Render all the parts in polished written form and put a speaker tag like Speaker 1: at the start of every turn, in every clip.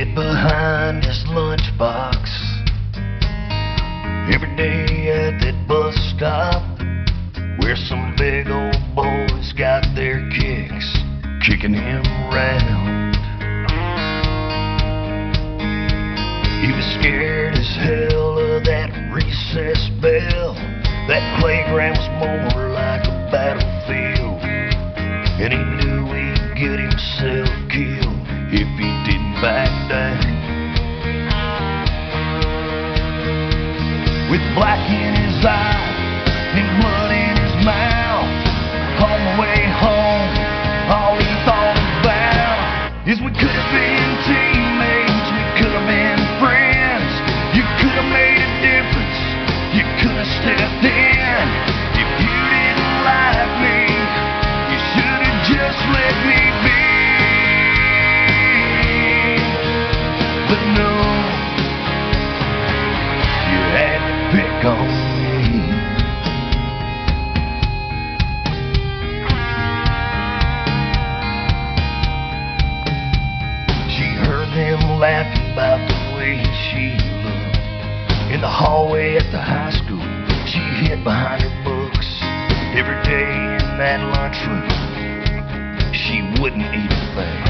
Speaker 1: get behind his lunchbox every day at that bus stop where some big old boys got their kicks, kicking him around. He was scared as hell of that recess bell. That playground was more like a battlefield, and he knew he'd get himself killed if he didn't back down. With black in his eye and blood in his mouth, on the way home, all he thought about is we could have been teammates, we could have been friends. You could have made a difference, you could have stepped in. If you didn't like me, you should have just let me be. But no, you had to pick on me. She heard them laughing about the way she looked in the hallway at the high school. She hid behind her books every day in that lunchroom. She wouldn't eat a thing.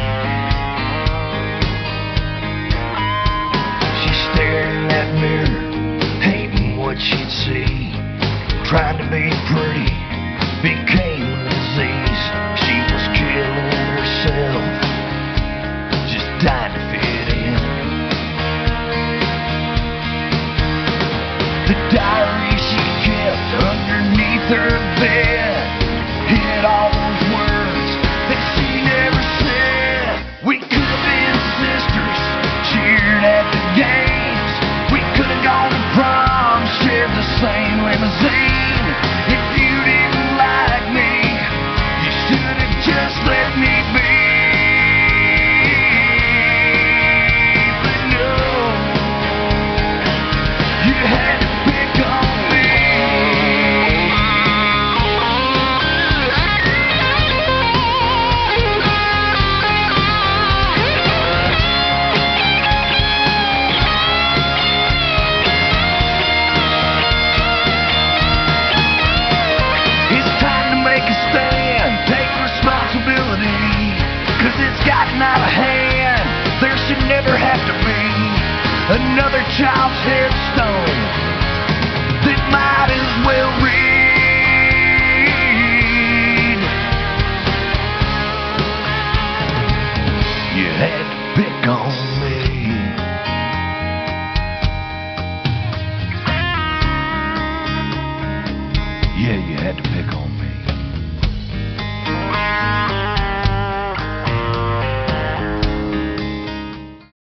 Speaker 1: She stared in that mirror, hating what she'd see. Trying to be pretty became a disease. She was killing herself, just dying to fit in. The diary she kept underneath her bed hid all those words that she never said. We could have been sisters, cheered at the games. We could have gone to prom, shared the same limousine. If you didn't like me, you should have just let me be. But no, you had to pick on me. It's time to make a stand, take responsibility, 'cause it's gotten out of hand. There should never have to be another child's headstone that might as well read, you had to pick on me. Yeah, you had to pick on me.